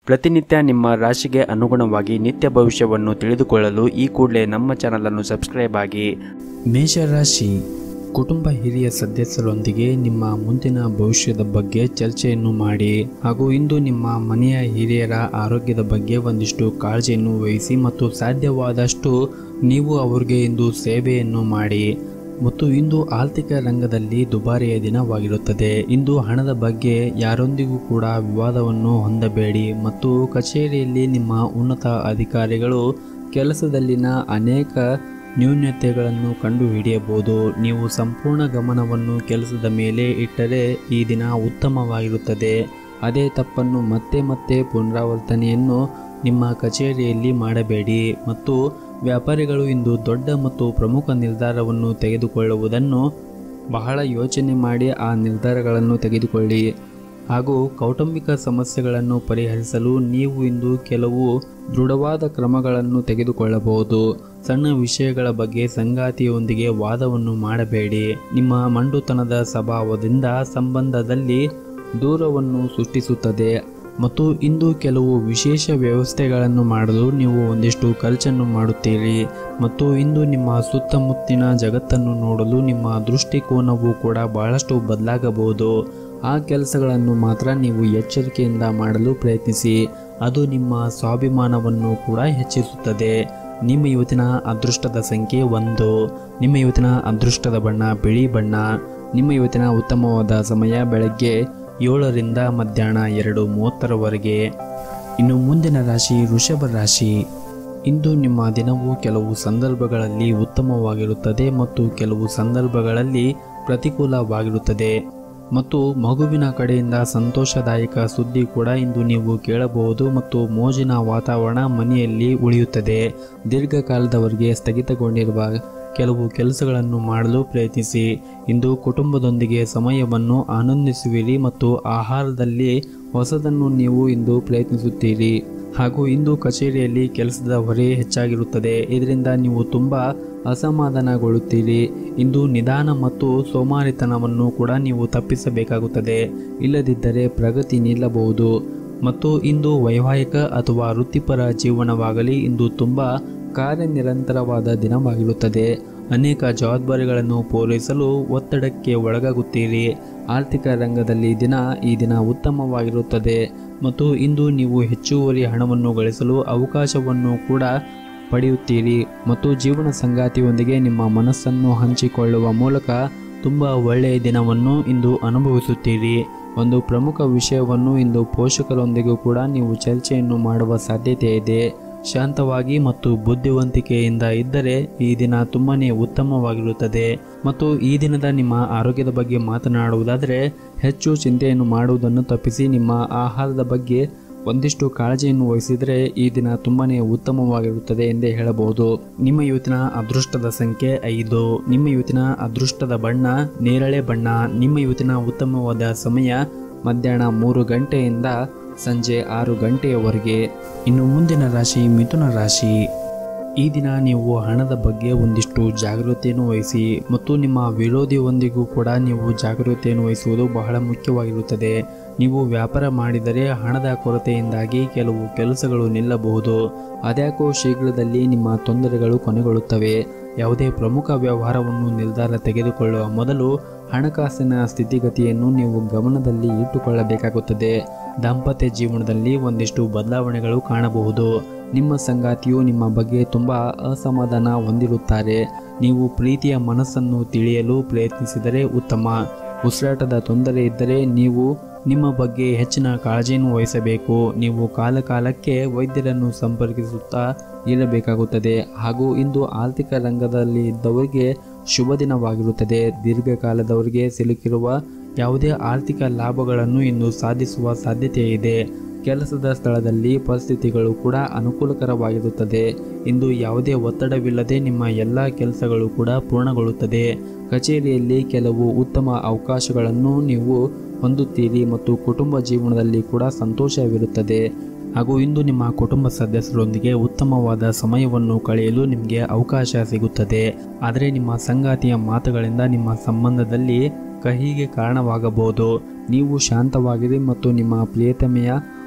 ಪ್ರತಿನಿತ್ಯ ನಿಮ್ಮ ರಾಶಿಗೆ ಅನುಗುಣವಾಗಿ ನಿತ್ಯ ಭವಿಷ್ಯವನ್ನು ತಿಳಿದುಕೊಳ್ಳಲು ಈ ಕೂಡಲೇ ನಮ್ಮ ಚಾನಲನ್ನು ಸಬ್ಸ್ಕ್ರೈಬ್ ಆಗಿ. ಮೇಷರಾಶಿ, ಕುಟುಂಬ ಹಿರಿಯ ಸದಸ್ಯರೊಂದಿಗೆ ನಿಮ್ಮ ಮುಂದಿನ ಭವಿಷ್ಯದ ಬಗ್ಗೆ ಚರ್ಚೆಯನ್ನು ಮಾಡಿ ಹಾಗೂ ಇಂದು ನಿಮ್ಮ ಮನೆಯ ಹಿರಿಯರ ಆರೋಗ್ಯದ ಬಗ್ಗೆ ಒಂದಿಷ್ಟು ಕಾಳಜಿಯನ್ನು ವಹಿಸಿ ಮತ್ತು ಸಾಧ್ಯವಾದಷ್ಟು ನೀವು ಅವರಿಗೆ ಇಂದು ಸೇವೆಯನ್ನು ಮಾಡಿ. ಮತ್ತು ಇಂದು ಆರ್ಥಿಕ ರಂಗದಲ್ಲಿ ದುಬಾರಿಯ ದಿನವಾಗಿರುತ್ತದೆ. ಇಂದು ಹಣದ ಬಗ್ಗೆ ಯಾರೊಂದಿಗೂ ಕೂಡ ವಿವಾದವನ್ನು ಹೊಂದಬೇಡಿ ಮತ್ತು ಕಚೇರಿಯಲ್ಲಿ ನಿಮ್ಮ ಉನ್ನತ ಅಧಿಕಾರಿಗಳು ಕೆಲಸದಲ್ಲಿನ ಅನೇಕ ನ್ಯೂನತೆಗಳನ್ನು ಕಂಡುಹಿಡಿಯಬಹುದು. ನೀವು ಸಂಪೂರ್ಣ ಗಮನವನ್ನು ಕೆಲಸದ ಮೇಲೆ ಇಟ್ಟರೆ ಈ ದಿನ ಉತ್ತಮವಾಗಿರುತ್ತದೆ. ಅದೇ ತಪ್ಪನ್ನು ಮತ್ತೆ ಮತ್ತೆ ಪುನರಾವರ್ತನೆಯನ್ನು ನಿಮ್ಮ ಕಚೇರಿಯಲ್ಲಿ ಮಾಡಬೇಡಿ. ಮತ್ತು ವ್ಯಾಪಾರಿಗಳು ಇಂದು ದೊಡ್ಡ ಮತ್ತು ಪ್ರಮುಖ ನಿರ್ಧಾರವನ್ನು ತೆಗೆದುಕೊಳ್ಳುವುದನ್ನು ಬಹಳ ಯೋಚನೆ ಮಾಡಿ ಆ ನಿರ್ಧಾರಗಳನ್ನು ತೆಗೆದುಕೊಳ್ಳಿ. ಹಾಗೂ ಕೌಟುಂಬಿಕ ಸಮಸ್ಯೆಗಳನ್ನು ಪರಿಹರಿಸಲು ನೀವು ಇಂದು ಕೆಲವು ದೃಢವಾದ ಕ್ರಮಗಳನ್ನು ತೆಗೆದುಕೊಳ್ಳಬಹುದು. ಸಣ್ಣ ವಿಷಯಗಳ ಬಗ್ಗೆ ಸಂಗಾತಿಯೊಂದಿಗೆ ವಾದವನ್ನು ಮಾಡಬೇಡಿ. ನಿಮ್ಮ ಮಂಡುತನದ ಸ್ವಭಾವದಿಂದ ಸಂಬಂಧದಲ್ಲಿ ದೂರವನ್ನು ಸೃಷ್ಟಿಸುತ್ತದೆ. ಮತ್ತು ಇಂದು ಕೆಲವು ವಿಶೇಷ ವ್ಯವಸ್ಥೆಗಳನ್ನು ಮಾಡಲು ನೀವು ಒಂದಿಷ್ಟು ಖರ್ಚನ್ನು ಮಾಡುತ್ತೀರಿ. ಮತ್ತು ಇಂದು ನಿಮ್ಮ ಸುತ್ತಮುತ್ತಿನ ಜಗತ್ತನ್ನು ನೋಡಲು ನಿಮ್ಮ ದೃಷ್ಟಿಕೋನವು ಕೂಡ ಬಹಳಷ್ಟು ಬದಲಾಗಬಹುದು. ಆ ಕೆಲಸಗಳನ್ನು ಮಾತ್ರ ನೀವು ಎಚ್ಚರಿಕೆಯಿಂದ ಮಾಡಲು ಪ್ರಯತ್ನಿಸಿ. ಅದು ನಿಮ್ಮ ಸ್ವಾಭಿಮಾನವನ್ನು ಕೂಡ ಹೆಚ್ಚಿಸುತ್ತದೆ. ನಿಮ್ಮ ಇವತ್ತಿನ ಅದೃಷ್ಟದ ಸಂಖ್ಯೆ 1. ನಿಮ್ಮ ಇವತ್ತಿನ ಅದೃಷ್ಟದ ಬಣ್ಣ ಬಿಳಿ ಬಣ್ಣ. ನಿಮ್ಮ ಇವತ್ತಿನ ಉತ್ತಮವಾದ ಸಮಯ ಬೆಳಗ್ಗೆ 7ರಿಂದ ಮಧ್ಯಾಹ್ನ 2:30ರವರೆಗೆ. ಇನ್ನು ಮುಂದಿನ ರಾಶಿ ವೃಷಭ ರಾಶಿ. ಇಂದು ನಿಮ್ಮ ದಿನವು ಕೆಲವು ಸಂದರ್ಭಗಳಲ್ಲಿ ಉತ್ತಮವಾಗಿರುತ್ತದೆ ಮತ್ತು ಕೆಲವು ಸಂದರ್ಭಗಳಲ್ಲಿ ಪ್ರತಿಕೂಲವಾಗಿರುತ್ತದೆ. ಮತ್ತು ಮಗುವಿನ ಕಡೆಯಿಂದ ಸಂತೋಷದಾಯಕ ಸುದ್ದಿ ಕೂಡ ಇಂದು ನೀವು ಕೇಳಬಹುದು ಮತ್ತು ಮೋಜಿನ ವಾತಾವರಣ ಮನೆಯಲ್ಲಿ ಉಳಿಯುತ್ತದೆ. ದೀರ್ಘಕಾಲದವರೆಗೆ ಸ್ಥಗಿತಗೊಂಡಿರುವ ಕೆಲವು ಕೆಲಸಗಳನ್ನು ಮಾಡಲು ಪ್ರಯತ್ನಿಸಿ. ಇಂದು ಕುಟುಂಬದೊಂದಿಗೆ ಸಮಯವನ್ನು ಆನಂದಿಸುವಿರಿ ಮತ್ತು ಆಹಾರದಲ್ಲಿ ಹೊಸದನ್ನು ನೀವು ಇಂದು ಪ್ರಯತ್ನಿಸುತ್ತೀರಿ. ಹಾಗೂ ಇಂದು ಕಚೇರಿಯಲ್ಲಿ ಕೆಲಸದ ಹೊರೆ ಹೆಚ್ಚಾಗಿರುತ್ತದೆ. ಇದರಿಂದ ನೀವು ತುಂಬ ಅಸಮಾಧಾನಗೊಳ್ಳುತ್ತೀರಿ. ಇಂದು ನಿಧಾನ ಮತ್ತು ಸೋಮಾರಿತನವನ್ನು ಕೂಡ ನೀವು ತಪ್ಪಿಸಬೇಕಾಗುತ್ತದೆ. ಇಲ್ಲದಿದ್ದರೆ ಪ್ರಗತಿ ನಿಲ್ಲಬಹುದು. ಮತ್ತು ಇಂದು ವೈವಾಹಿಕ ಅಥವಾ ವೃತ್ತಿಪರ ಜೀವನವಾಗಲಿ ಇಂದು ತುಂಬ ಕಾರ್ಯನಿರಂತರವಾದ ದಿನವಾಗಿರುತ್ತದೆ. ಅನೇಕ ಜವಾಬ್ದಾರಿಗಳನ್ನು ಪೂರೈಸಲು ಒತ್ತಡಕ್ಕೆ ಒಳಗಾಗುತ್ತೀರಿ. ಆರ್ಥಿಕ ರಂಗದಲ್ಲಿ ಈ ದಿನ ಉತ್ತಮವಾಗಿರುತ್ತದೆ. ಮತ್ತು ಇಂದು ನೀವು ಹೆಚ್ಚುವರಿ ಹಣವನ್ನು ಗಳಿಸಲು ಅವಕಾಶವನ್ನು ಕೂಡ ಪಡೆಯುತ್ತೀರಿ. ಮತ್ತು ಜೀವನ ಸಂಗಾತಿಯೊಂದಿಗೆ ನಿಮ್ಮ ಮನಸ್ಸನ್ನು ಹಂಚಿಕೊಳ್ಳುವ ಮೂಲಕ ತುಂಬ ಒಳ್ಳೆಯ ದಿನವನ್ನು ಇಂದು ಅನುಭವಿಸುತ್ತೀರಿ. ಒಂದು ಪ್ರಮುಖ ವಿಷಯವನ್ನು ಇಂದು ಪೋಷಕರೊಂದಿಗೂ ಕೂಡ ನೀವು ಚರ್ಚೆಯನ್ನು ಮಾಡುವ ಸಾಧ್ಯತೆ ಇದೆ. ಶಾಂತವಾಗಿ ಮತ್ತು ಬುದ್ಧಿವಂತಿಕೆಯಿಂದ ಇದ್ದರೆ ಈ ದಿನ ತುಂಬಾನೇ ಉತ್ತಮವಾಗಿರುತ್ತದೆ. ಮತ್ತು ಈ ದಿನದ ನಿಮ್ಮ ಆರೋಗ್ಯದ ಬಗ್ಗೆ ಮಾತನಾಡುವುದಾದರೆ ಹೆಚ್ಚು ಚಿಂತೆಯನ್ನು ಮಾಡುವುದನ್ನು ತಪ್ಪಿಸಿ ನಿಮ್ಮ ಆಹಾರದ ಬಗ್ಗೆ ಒಂದಿಷ್ಟು ಕಾಳಜಿಯನ್ನು ವಹಿಸಿದರೆ ಈ ದಿನ ತುಂಬಾನೇ ಉತ್ತಮವಾಗಿರುತ್ತದೆ ಎಂದೇ ಹೇಳಬಹುದು. ನಿಮ್ಮ ಇವತ್ತಿನ ಅದೃಷ್ಟದ ಸಂಖ್ಯೆ 5. ನಿಮ್ಮ ಇವತ್ತಿನ ಅದೃಷ್ಟದ ಬಣ್ಣ ನೇರಳೆ ಬಣ್ಣ. ನಿಮ್ಮ ಇವತ್ತಿನ ಉತ್ತಮವಾದ ಸಮಯ ಮಧ್ಯಾಹ್ನ 3 ಗಂಟೆಯಿಂದ ಸಂಜೆ 6 ಗಂಟೆಯವರೆಗೆ. ಇನ್ನು ಮುಂದಿನ ರಾಶಿ ಮಿಥುನ ರಾಶಿ. ಈ ದಿನ ನೀವು ಹಣದ ಬಗ್ಗೆ ಒಂದಿಷ್ಟು ಜಾಗೃತಿಯನ್ನು ವಹಿಸಿ ಮತ್ತು ನಿಮ್ಮ ವಿರೋಧಿಯೊಂದಿಗೂ ಕೂಡ ನೀವು ಜಾಗೃತಿಯನ್ನು ವಹಿಸುವುದು ಬಹಳ ಮುಖ್ಯವಾಗಿರುತ್ತದೆ. ನೀವು ವ್ಯಾಪಾರ ಮಾಡಿದರೆ ಹಣದ ಕೊರತೆಯಿಂದಾಗಿ ಕೆಲವು ಕೆಲಸಗಳು ನಿಲ್ಲಬಹುದು. ಅದ್ಯಾಕೋ ಶೀಘ್ರದಲ್ಲಿ ನಿಮ್ಮ ತೊಂದರೆಗಳು ಕೊನೆಗೊಳ್ಳುತ್ತವೆ. ಯಾವುದೇ ಪ್ರಮುಖ ವ್ಯವಹಾರವನ್ನು ನಿರ್ಧಾರ ತೆಗೆದುಕೊಳ್ಳುವ ಮೊದಲು ಹಣಕಾಸಿನ ಸ್ಥಿತಿಗತಿಯನ್ನು ನೀವು ಗಮನದಲ್ಲಿ ಇಟ್ಟುಕೊಳ್ಳಬೇಕಾಗುತ್ತದೆ. ದಾಂಪತ್ಯ ಜೀವನದಲ್ಲಿ ಒಂದಿಷ್ಟು ಬದಲಾವಣೆಗಳು ಕಾಣಬಹುದು. ನಿಮ್ಮ ಸಂಗಾತಿಯು ನಿಮ್ಮ ಬಗ್ಗೆ ತುಂಬ ಅಸಮಾಧಾನ ಹೊಂದಿರುತ್ತಾರೆ. ನೀವು ಪ್ರೀತಿಯ ಮನಸ್ಸನ್ನು ತಿಳಿಯಲು ಪ್ರಯತ್ನಿಸಿದರೆ ಉತ್ತಮ. ಉಸಿರಾಟದ ತೊಂದರೆ ಇದ್ದರೆ ನೀವು ನಿಮ್ಮ ಬಗ್ಗೆ ಹೆಚ್ಚಿನ ಕಾಳಜಿಯನ್ನು ವಹಿಸಬೇಕು. ನೀವು ಕಾಲಕಾಲಕ್ಕೆ ವೈದ್ಯರನ್ನು ಸಂಪರ್ಕಿಸುತ್ತಾ ಇರಬೇಕಾಗುತ್ತದೆ. ಹಾಗೂ ಇಂದು ಆರ್ಥಿಕ ರಂಗದಲ್ಲಿ ಇದ್ದವರಿಗೆ ಶುಭ ದಿನವಾಗಿರುತ್ತದೆ. ದೀರ್ಘಕಾಲದವರೆಗೆ ಸಿಲುಕಿರುವ ಯಾವುದೇ ಆರ್ಥಿಕ ಲಾಭಗಳನ್ನು ಇಂದು ಸಾಧಿಸುವ ಸಾಧ್ಯತೆ ಇದೆ. ಕೆಲಸದ ಸ್ಥಳದಲ್ಲಿ ಪರಿಸ್ಥಿತಿಗಳು ಕೂಡ ಅನುಕೂಲಕರವಾಗಿರುತ್ತದೆ. ಇಂದು ಯಾವುದೇ ಒತ್ತಡವಿಲ್ಲದೆ ನಿಮ್ಮ ಎಲ್ಲ ಕೆಲಸಗಳು ಕೂಡ ಪೂರ್ಣಗೊಳ್ಳುತ್ತದೆ. ಕಚೇರಿಯಲ್ಲಿ ಕೆಲವು ಉತ್ತಮ ಅವಕಾಶಗಳನ್ನು ನೀವು ಹೊಂದುತ್ತೀರಿ ಮತ್ತು ಕುಟುಂಬ ಜೀವನದಲ್ಲಿ ಕೂಡ ಸಂತೋಷವಿರುತ್ತದೆ. ಹಾಗೂ ಇಂದು ನಿಮ್ಮ ಕುಟುಂಬ ಸದಸ್ಯರೊಂದಿಗೆ ಉತ್ತಮವಾದ ಸಮಯವನ್ನು ಕಳೆಯಲು ನಿಮಗೆ ಅವಕಾಶ ಸಿಗುತ್ತದೆ. ಆದರೆ ನಿಮ್ಮ ಸಂಗಾತಿಯ ಮಾತುಗಳಿಂದ ನಿಮ್ಮ ಸಂಬಂಧದಲ್ಲಿ ಕಹಿಗೆ ಕಾರಣವಾಗಬಹುದು. ನೀವು ಶಾಂತವಾಗಿರಿ ಮತ್ತು ನಿಮ್ಮ ಪ್ರಿಯತಮೆಯ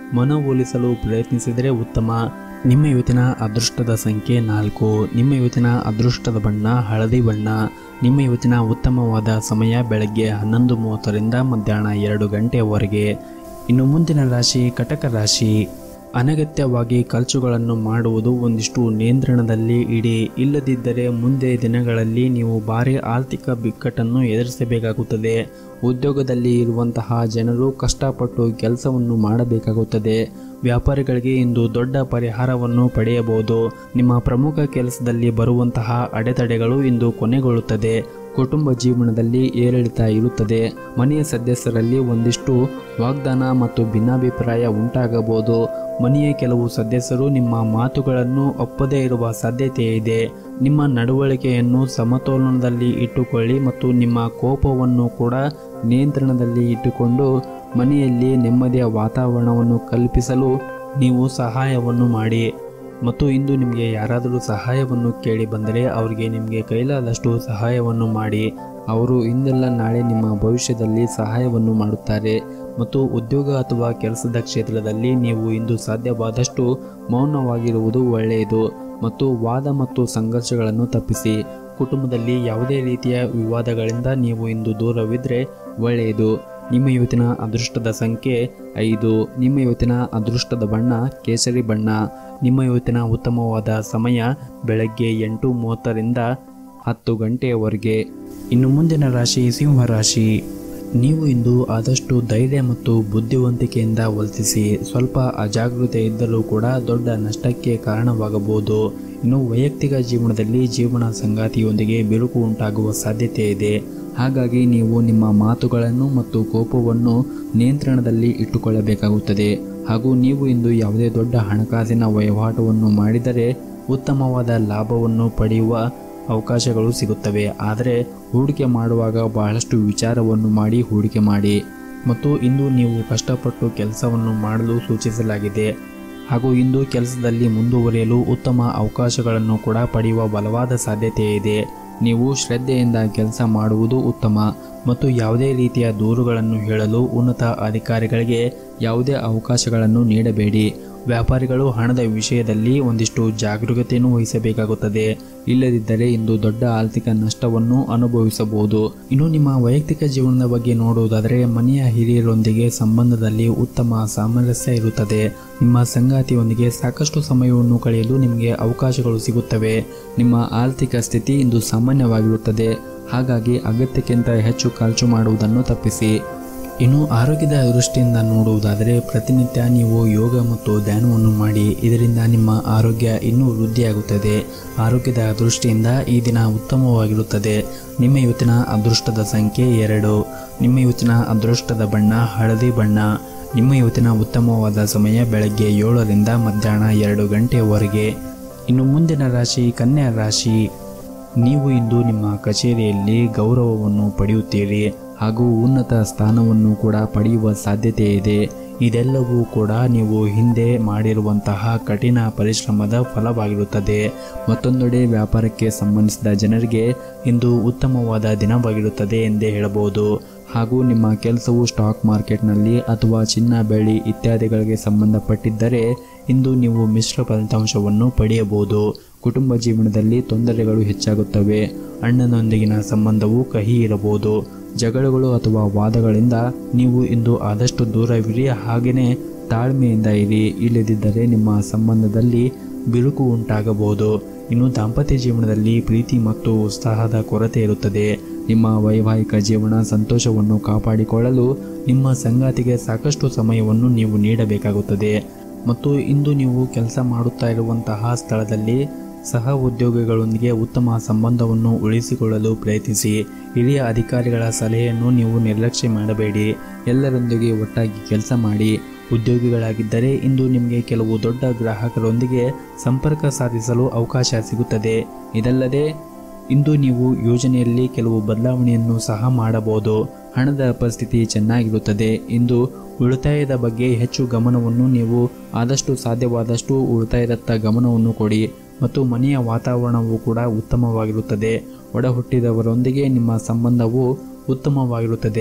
ಮನವೊಲಿಸಲು ಪ್ರಯತ್ನಿಸಿದರೆ ಉತ್ತಮ. ನಿಮ್ಮ ಇವತ್ತಿನ ಅದೃಷ್ಟದ ಸಂಖ್ಯೆ 4. ನಿಮ್ಮ ಇವತ್ತಿನ ಅದೃಷ್ಟದ ಬಣ್ಣ ಹಳದಿ ಬಣ್ಣ. ನಿಮ್ಮ ಇವತ್ತಿನ ಉತ್ತಮವಾದ ಸಮಯ ಬೆಳಗ್ಗೆ 11:30ರಿಂದ ಮಧ್ಯಾಹ್ನ 2 ಗಂಟೆಯವರೆಗೆ. ಇನ್ನು ಮುಂದಿನ ರಾಶಿ ಕಟಕ ರಾಶಿ. ಅನಗತ್ಯವಾಗಿ ಖರ್ಚುಗಳನ್ನು ಮಾಡುವುದು ಒಂದಿಷ್ಟು ನಿಯಂತ್ರಣದಲ್ಲಿ ಇಡಿ. ಇಲ್ಲದಿದ್ದರೆ ಮುಂದೆ ದಿನಗಳಲ್ಲಿ ನೀವು ಭಾರಿ ಆರ್ಥಿಕ ಬಿಕ್ಕಟ್ಟನ್ನು ಎದುರಿಸಬೇಕಾಗುತ್ತದೆ. ಉದ್ಯೋಗದಲ್ಲಿ ಇರುವಂತಹ ಜನರು ಕಷ್ಟಪಟ್ಟು ಕೆಲಸವನ್ನು ಮಾಡಬೇಕಾಗುತ್ತದೆ. ವ್ಯಾಪಾರಿಗಳಿಗೆ ಇಂದು ದೊಡ್ಡ ಪರಿಹಾರವನ್ನು ಪಡೆಯಬಹುದು. ನಿಮ್ಮ ಪ್ರಮುಖ ಕೆಲಸದಲ್ಲಿ ಬರುವಂತಹ ಅಡೆತಡೆಗಳು ಇಂದು ಕೊನೆಗೊಳ್ಳುತ್ತದೆ. ಕುಟುಂಬ ಜೀವನದಲ್ಲಿ ಏರಿಳಿತ ಇರುತ್ತದೆ. ಮನೆಯ ಸದಸ್ಯರಲ್ಲಿ ಒಂದಿಷ್ಟು ವಾಗ್ದಾನ ಮತ್ತು ಭಿನ್ನಾಭಿಪ್ರಾಯ ಉಂಟಾಗಬಹುದು. ಮನೆಯ ಕೆಲವು ಸದಸ್ಯರು ನಿಮ್ಮ ಮಾತುಗಳನ್ನು ಒಪ್ಪದೇ ಇರುವ ಸಾಧ್ಯತೆ ಇದೆ. ನಿಮ್ಮ ನಡವಳಿಕೆಯನ್ನು ಸಮತೋಲನದಲ್ಲಿ ಇಟ್ಟುಕೊಳ್ಳಿ ಮತ್ತು ನಿಮ್ಮ ಕೋಪವನ್ನು ಕೂಡ ನಿಯಂತ್ರಣದಲ್ಲಿ ಇಟ್ಟುಕೊಂಡು ಮನೆಯಲ್ಲಿ ನೆಮ್ಮದಿಯ ವಾತಾವರಣವನ್ನು ಕಲ್ಪಿಸಲು ನೀವು ಸಹಾಯವನ್ನು ಮಾಡಿ. ಮತ್ತು ಇಂದು ನಿಮಗೆ ಯಾರಾದರೂ ಸಹಾಯವನ್ನು ಕೇಳಿ ಬಂದರೆ ಅವರಿಗೆ ನಿಮಗೆ ಕೈಲಾದಷ್ಟು ಸಹಾಯವನ್ನು ಮಾಡಿ. ಅವರು ಇಂದಲ್ಲ ನಾಳೆ ನಿಮ್ಮ ಭವಿಷ್ಯದಲ್ಲಿ ಸಹಾಯವನ್ನು ಮಾಡುತ್ತಾರೆ. ಮತ್ತು ಉದ್ಯೋಗ ಅಥವಾ ಕೆಲಸದ ಕ್ಷೇತ್ರದಲ್ಲಿ ನೀವು ಇಂದು ಸಾಧ್ಯವಾದಷ್ಟು ಮೌನವಾಗಿರುವುದು ಒಳ್ಳೆಯದು. ಮತ್ತು ವಾದ ಮತ್ತು ಸಂಘರ್ಷಗಳನ್ನು ತಪ್ಪಿಸಿ. ಕುಟುಂಬದಲ್ಲಿ ಯಾವುದೇ ರೀತಿಯ ವಿವಾದಗಳಿಂದ ನೀವು ಇಂದು ದೂರವಿದ್ದರೆ ಒಳ್ಳೆಯದು. ನಿಮ್ಮ ಇವತ್ತಿನ ಅದೃಷ್ಟದ ಸಂಖ್ಯೆ 5. ನಿಮ್ಮ ಇವತ್ತಿನ ಅದೃಷ್ಟದ ಬಣ್ಣ ಕೇಸರಿ ಬಣ್ಣ. ನಿಮ್ಮ ಇವತ್ತಿನ ಉತ್ತಮವಾದ ಸಮಯ ಬೆಳಗ್ಗೆ 8:30ರಿಂದ 10 ಗಂಟೆಯವರೆಗೆ. ಇನ್ನು ಮುಂದಿನ ರಾಶಿ ಸಿಂಹರಾಶಿ. ನೀವು ಇಂದು ಆದಷ್ಟು ಧೈರ್ಯ ಮತ್ತು ಬುದ್ಧಿವಂತಿಕೆಯಿಂದ ವರ್ತಿಸಿ. ಸ್ವಲ್ಪ ಅಜಾಗರೂಕತೆ ಇದ್ದರೂ ಕೂಡ ದೊಡ್ಡ ನಷ್ಟಕ್ಕೆ ಕಾರಣವಾಗಬಹುದು. ಇನ್ನು ವೈಯಕ್ತಿಕ ಜೀವನದಲ್ಲಿ ಜೀವನ ಸಂಗಾತಿಯೊಂದಿಗೆ ಬಿರುಕು ಉಂಟಾಗುವ ಸಾಧ್ಯತೆ ಇದೆ. ಹಾಗಾಗಿ ನೀವು ನಿಮ್ಮ ಮಾತುಗಳನ್ನು ಮತ್ತು ಕೋಪವನ್ನು ನಿಯಂತ್ರಣದಲ್ಲಿ ಇಟ್ಟುಕೊಳ್ಳಬೇಕಾಗುತ್ತದೆ. ಹಾಗೂ ನೀವು ಇಂದು ಯಾವುದೇ ದೊಡ್ಡ ಹಣಕಾಸಿನ ವಹಿವಾಟವನ್ನು ಮಾಡಿದರೆ ಉತ್ತಮವಾದ ಲಾಭವನ್ನು ಪಡೆಯುವ ಅವಕಾಶಗಳು ಸಿಗುತ್ತವೆ. ಆದರೆ ಹೂಡಿಕೆ ಮಾಡುವಾಗ ಬಹಳಷ್ಟು ವಿಚಾರವನ್ನು ಮಾಡಿ ಹೂಡಿಕೆ ಮಾಡಿ. ಮತ್ತು ಇಂದು ನೀವು ಕಷ್ಟಪಟ್ಟು ಕೆಲಸವನ್ನು ಮಾಡಲು ಸೂಚಿಸಲಾಗಿದೆ. ಹಾಗೂ ಇಂದು ಕೆಲಸದಲ್ಲಿ ಮುಂದುವರಿಯಲು ಉತ್ತಮ ಅವಕಾಶಗಳನ್ನು ಕೂಡ ಪಡೆಯುವ ಬಲವಾದ ಸಾಧ್ಯತೆ ಇದೆ. ನೀವು ಶ್ರದ್ಧೆಯಿಂದ ಕೆಲಸ ಮಾಡುವುದು ಉತ್ತಮ. ಮತ್ತು ಯಾವುದೇ ರೀತಿಯ ದೂರುಗಳನ್ನು ಹೇಳಲು ಉನ್ನತ ಅಧಿಕಾರಿಗಳಿಗೆ ಯಾವುದೇ ಅವಕಾಶಗಳನ್ನು ನೀಡಬೇಡಿ. ವ್ಯಾಪಾರಿಗಳು ಹಣದ ವಿಷಯದಲ್ಲಿ ಒಂದಿಷ್ಟು ಜಾಗರೂಕತೆಯನ್ನು ವಹಿಸಬೇಕಾಗುತ್ತದೆ. ಇಲ್ಲದಿದ್ದರೆ ಇಂದು ದೊಡ್ಡ ಆರ್ಥಿಕ ನಷ್ಟವನ್ನು ಅನುಭವಿಸಬಹುದು. ಇನ್ನು ನಿಮ್ಮ ವೈಯಕ್ತಿಕ ಜೀವನದ ಬಗ್ಗೆ ನೋಡುವುದಾದರೆ ಮನೆಯ ಹಿರಿಯರೊಂದಿಗೆ ಸಂಬಂಧದಲ್ಲಿ ಉತ್ತಮ ಸಾಮರಸ್ಯ ಇರುತ್ತದೆ. ನಿಮ್ಮ ಸಂಗಾತಿಯೊಂದಿಗೆ ಸಾಕಷ್ಟು ಸಮಯವನ್ನು ಕಳೆಯಲು ನಿಮಗೆ ಅವಕಾಶಗಳು ಸಿಗುತ್ತವೆ. ನಿಮ್ಮ ಆರ್ಥಿಕ ಸ್ಥಿತಿ ಇಂದು ಸಾಮಾನ್ಯವಾಗಿರುತ್ತದೆ. ಹಾಗಾಗಿ ಅಗತ್ಯಕ್ಕಿಂತ ಹೆಚ್ಚು ಖರ್ಚು ಮಾಡುವುದನ್ನು ತಪ್ಪಿಸಿ. ಇನ್ನು ಆರೋಗ್ಯದ ದೃಷ್ಟಿಯಿಂದ ನೋಡುವುದಾದರೆ ಪ್ರತಿನಿತ್ಯ ನೀವು ಯೋಗ ಮತ್ತು ಧ್ಯಾನವನ್ನು ಮಾಡಿ. ಇದರಿಂದ ನಿಮ್ಮ ಆರೋಗ್ಯ ಇನ್ನೂ ವೃದ್ಧಿಯಾಗುತ್ತದೆ. ಆರೋಗ್ಯದ ದೃಷ್ಟಿಯಿಂದ ಈ ದಿನ ಉತ್ತಮವಾಗಿರುತ್ತದೆ. ನಿಮ್ಮ ಇವತ್ತಿನ ಅದೃಷ್ಟದ ಸಂಖ್ಯೆ 2. ನಿಮ್ಮ ಇವತ್ತಿನ ಅದೃಷ್ಟದ ಬಣ್ಣ ಹಳದಿ ಬಣ್ಣ. ನಿಮ್ಮ ಇವತ್ತಿನ ಉತ್ತಮವಾದ ಸಮಯ ಬೆಳಗ್ಗೆ 7ರಿಂದ ಮಧ್ಯಾಹ್ನ 2 ಗಂಟೆಯವರೆಗೆ. ಇನ್ನು ಮುಂದಿನ ರಾಶಿ ಕನ್ಯಾ ರಾಶಿ. ನೀವು ಇಂದು ನಿಮ್ಮ ಕಚೇರಿಯಲ್ಲಿ ಗೌರವವನ್ನು ಪಡೆಯುತ್ತೀರಿ ಹಾಗೂ ಉನ್ನತ ಸ್ಥಾನವನ್ನು ಕೂಡ ಪಡೆಯುವ ಸಾಧ್ಯತೆ ಇದೆ. ಇದೆಲ್ಲವೂ ಕೂಡ ನೀವು ಹಿಂದೆ ಮಾಡಿರುವಂತಹ ಕಠಿಣ ಪರಿಶ್ರಮದ ಫಲವಾಗಿರುತ್ತದೆ. ಮತ್ತೊಂದೆಡೆ ವ್ಯಾಪಾರಕ್ಕೆ ಸಂಬಂಧಿಸಿದ ಜನರಿಗೆ ಇಂದು ಉತ್ತಮವಾದ ದಿನವಾಗಿರುತ್ತದೆ ಎಂದೇ ಹೇಳಬಹುದು. ಹಾಗೂ ನಿಮ್ಮ ಕೆಲಸವು ಸ್ಟಾಕ್ ಮಾರ್ಕೆಟ್ನಲ್ಲಿ ಅಥವಾ ಚಿನ್ನ ಬೆಳ್ಳಿ ಇತ್ಯಾದಿಗಳಿಗೆ ಸಂಬಂಧಪಟ್ಟಿದ್ದರೆ ಇಂದು ನೀವು ಮಿಶ್ರ ಫಲಿತಾಂಶವನ್ನು ಪಡೆಯಬಹುದು. ಕುಟುಂಬ ಜೀವನದಲ್ಲಿ ತೊಂದರೆಗಳು ಹೆಚ್ಚಾಗುತ್ತವೆ. ಅಣ್ಣನೊಂದಿಗಿನ ಸಂಬಂಧವು ಕಹಿ ಇರಬಹುದು. ಜಗಳಗಳು ಅಥವಾ ವಾದಗಳಿಂದ ನೀವು ಇಂದು ಆದಷ್ಟು ದೂರವಿರಿ. ಹಾಗೆಯೇ ತಾಳ್ಮೆಯಿಂದ ಇರಿ. ಇಲ್ಲದಿದ್ದರೆ ನಿಮ್ಮ ಸಂಬಂಧದಲ್ಲಿ ಬಿರುಕು ಉಂಟಾಗಬಹುದು. ಇನ್ನು ದಾಂಪತ್ಯ ಜೀವನದಲ್ಲಿ ಪ್ರೀತಿ ಮತ್ತು ಉತ್ಸಾಹದ ಕೊರತೆ ಇರುತ್ತದೆ. ನಿಮ್ಮ ವೈವಾಹಿಕ ಜೀವನ ಸಂತೋಷವನ್ನು ಕಾಪಾಡಿಕೊಳ್ಳಲು ನಿಮ್ಮ ಸಂಗಾತಿಗೆ ಸಾಕಷ್ಟು ಸಮಯವನ್ನು ನೀವು ನೀಡಬೇಕಾಗುತ್ತದೆ. ಮತ್ತು ಇಂದು ನೀವು ಕೆಲಸ ಮಾಡುತ್ತಾ ಇರುವಂತಹ ಸ್ಥಳದಲ್ಲಿ ಸಹ ಉದ್ಯೋಗಿಗಳೊಂದಿಗೆ ಉತ್ತಮ ಸಂಬಂಧವನ್ನು ಉಳಿಸಿಕೊಳ್ಳಲು ಪ್ರಯತ್ನಿಸಿ. ಹಿರಿಯ ಅಧಿಕಾರಿಗಳ ಸಲಹೆಯನ್ನು ನೀವು ನಿರ್ಲಕ್ಷ್ಯ ಮಾಡಬೇಡಿ. ಎಲ್ಲರೊಂದಿಗೆ ಒಟ್ಟಾಗಿ ಕೆಲಸ ಮಾಡಿ. ಉದ್ಯೋಗಿಗಳಾಗಿದ್ದರೆ ಇಂದು ನಿಮಗೆ ಕೆಲವು ದೊಡ್ಡ ಗ್ರಾಹಕರೊಂದಿಗೆ ಸಂಪರ್ಕ ಸಾಧಿಸಲು ಅವಕಾಶ ಸಿಗುತ್ತದೆ. ಇದಲ್ಲದೆ ಇಂದು ನೀವು ಯೋಜನೆಯಲ್ಲಿ ಕೆಲವು ಬದಲಾವಣೆಯನ್ನು ಸಹ ಮಾಡಬಹುದು. ಹಣದ ಪರಿಸ್ಥಿತಿ ಚೆನ್ನಾಗಿರುತ್ತದೆ. ಇಂದು ಉಳಿತಾಯದ ಬಗ್ಗೆ ಹೆಚ್ಚು ಗಮನವನ್ನು ನೀವು ಆದಷ್ಟು ಸಾಧ್ಯವಾದಷ್ಟು ಉಳಿತಾಯದತ್ತ ಗಮನವನ್ನು ಕೊಡಿ. ಮತ್ತು ಮನೆಯ ವಾತಾವರಣವು ಕೂಡ ಉತ್ತಮವಾಗಿರುತ್ತದೆ. ಒಡ ಹುಟ್ಟಿದವರೊಂದಿಗೆ ನಿಮ್ಮ ಸಂಬಂಧವು ಉತ್ತಮವಾಗಿರುತ್ತದೆ.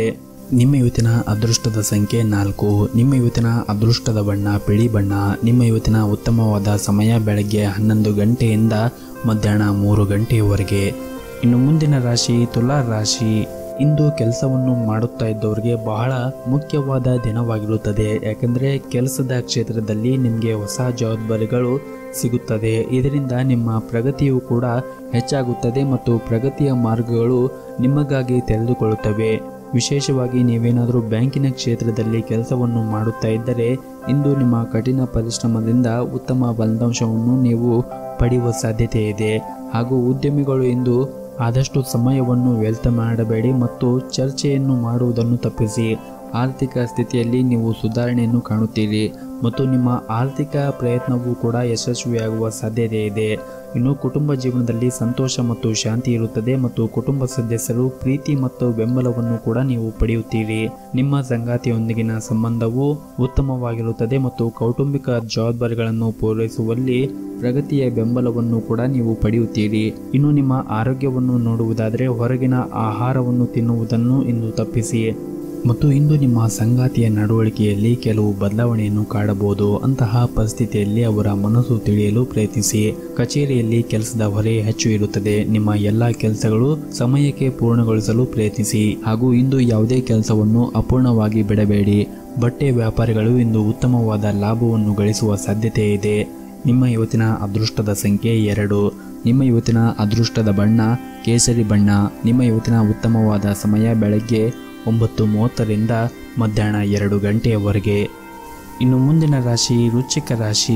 ನಿಮ್ಮ ಇವತ್ತಿನ ಅದೃಷ್ಟದ ಸಂಖ್ಯೆ 4. ನಿಮ್ಮ ಇವತ್ತಿನ ಅದೃಷ್ಟದ ಬಣ್ಣ ಬಿಳಿ ಬಣ್ಣ. ನಿಮ್ಮ ಇವತ್ತಿನ ಉತ್ತಮವಾದ ಸಮಯ ಬೆಳಗ್ಗೆ 11 ಗಂಟೆಯಿಂದ ಮಧ್ಯಾಹ್ನ 3 ಗಂಟೆಯವರೆಗೆ. ಇನ್ನು ಮುಂದಿನ ರಾಶಿ ತುಲಾ ರಾಶಿ. ಇಂದು ಕೆಲಸವನ್ನು ಮಾಡುತ್ತಾ ಇದ್ದವರಿಗೆ ಬಹಳ ಮುಖ್ಯವಾದ ದಿನವಾಗಿರುತ್ತದೆ. ಯಾಕೆಂದರೆ ಕೆಲಸದ ಕ್ಷೇತ್ರದಲ್ಲಿ ನಿಮಗೆ ಹೊಸ ಜವಾಬ್ದಾರಿಗಳು ಸಿಗುತ್ತದೆ. ಇದರಿಂದ ನಿಮ್ಮ ಪ್ರಗತಿಯು ಕೂಡ ಹೆಚ್ಚಾಗುತ್ತದೆ ಮತ್ತು ಪ್ರಗತಿಯ ಮಾರ್ಗಗಳು ನಿಮಗಾಗಿ ತೆರೆದುಕೊಳ್ಳುತ್ತವೆ. ವಿಶೇಷವಾಗಿ ನೀವೇನಾದರೂ ಬ್ಯಾಂಕಿನ ಕ್ಷೇತ್ರದಲ್ಲಿ ಕೆಲಸವನ್ನು ಮಾಡುತ್ತಾ ಇದ್ದರೆ ಇಂದು ನಿಮ್ಮ ಕಠಿಣ ಪರಿಶ್ರಮದಿಂದ ಉತ್ತಮ ಫಲಿತಾಂಶವನ್ನು ನೀವು ಪಡೆಯುವ ಸಾಧ್ಯತೆ ಇದೆ. ಹಾಗೂ ಉದ್ಯಮಿಗಳು ಇಂದು ಆದಷ್ಟು ಸಮಯವನ್ನು ವ್ಯರ್ಥ ಮಾಡಬೇಡಿ ಮತ್ತು ಚರ್ಚೆಯನ್ನು ಮಾಡುವುದನ್ನು ತಪ್ಪಿಸಿ. ಆರ್ಥಿಕ ಸ್ಥಿತಿಯಲ್ಲಿ ನೀವು ಸುಧಾರಣೆಯನ್ನು ಕಾಣುತ್ತೀರಿ ಮತ್ತು ನಿಮ್ಮ ಆರ್ಥಿಕ ಪ್ರಯತ್ನವೂ ಕೂಡ ಯಶಸ್ವಿಯಾಗುವ ಸಾಧ್ಯತೆ ಇದೆ. ಇನ್ನು ಕುಟುಂಬ ಜೀವನದಲ್ಲಿ ಸಂತೋಷ ಮತ್ತು ಶಾಂತಿ ಇರುತ್ತದೆ ಮತ್ತು ಕುಟುಂಬ ಸದಸ್ಯರು ಪ್ರೀತಿ ಮತ್ತು ಬೆಂಬಲವನ್ನು ಕೂಡ ನೀವು ಪಡೆಯುತ್ತೀರಿ. ನಿಮ್ಮ ಸಂಗಾತಿಯೊಂದಿಗಿನ ಸಂಬಂಧವು ಉತ್ತಮವಾಗಿರುತ್ತದೆ ಮತ್ತು ಕೌಟುಂಬಿಕ ಜವಾಬ್ದಾರಿಗಳನ್ನು ಪೂರೈಸುವಲ್ಲಿ ಪ್ರಗತಿಯ ಬೆಂಬಲವನ್ನು ಕೂಡ ನೀವು ಪಡೆಯುತ್ತೀರಿ. ಇನ್ನು ನಿಮ್ಮ ಆರೋಗ್ಯವನ್ನು ನೋಡುವುದಾದರೆ ಹೊರಗಿನ ಆಹಾರವನ್ನು ತಿನ್ನುವುದನ್ನು ಇಂದು ತಪ್ಪಿಸಿ ಮತ್ತು ಇಂದು ನಿಮ್ಮ ಸಂಗಾತಿಯ ನಡವಳಿಕೆಯಲ್ಲಿ ಕೆಲವು ಬದಲಾವಣೆಯನ್ನು ಕಾಣಬಹುದು. ಅಂತಹ ಪರಿಸ್ಥಿತಿಯಲ್ಲಿ ಅವರ ಮನಸ್ಸು ತಿಳಿಯಲು ಪ್ರಯತ್ನಿಸಿ. ಕಚೇರಿಯಲ್ಲಿ ಕೆಲಸದ ಹೊರೆ ಹೆಚ್ಚು ಇರುತ್ತದೆ. ನಿಮ್ಮ ಎಲ್ಲ ಕೆಲಸಗಳು ಸಮಯಕ್ಕೆ ಪೂರ್ಣಗೊಳಿಸಲು ಪ್ರಯತ್ನಿಸಿ ಹಾಗೂ ಇಂದು ಯಾವುದೇ ಕೆಲಸವನ್ನು ಅಪೂರ್ಣವಾಗಿ ಬಿಡಬೇಡಿ. ಬಟ್ಟೆ ವ್ಯಾಪಾರಿಗಳು ಇಂದು ಉತ್ತಮವಾದ ಲಾಭವನ್ನು ಗಳಿಸುವ ಸಾಧ್ಯತೆ ಇದೆ. ನಿಮ್ಮ ಇವತ್ತಿನ ಅದೃಷ್ಟದ ಸಂಖ್ಯೆ 2. ನಿಮ್ಮ ಇವತ್ತಿನ ಅದೃಷ್ಟದ ಬಣ್ಣ ಕೇಸರಿ ಬಣ್ಣ. ನಿಮ್ಮ ಇವತ್ತಿನ ಉತ್ತಮವಾದ ಸಮಯ ಬೆಳಗ್ಗೆ 9:30ರಿಂದ ಮಧ್ಯಾಹ್ನ 2 ಗಂಟೆಯವರೆಗೆ. ಇನ್ನು ಮುಂದಿನ ರಾಶಿ ವೃಶ್ಚಿಕ ರಾಶಿ.